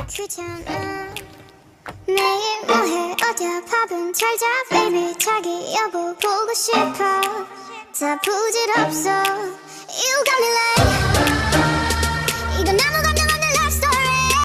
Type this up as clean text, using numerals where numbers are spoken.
귀찮아 매일 뭐해 어디야 밥은 잘자 baby 자기 여보 보고 싶어 다 부질없어 You got me like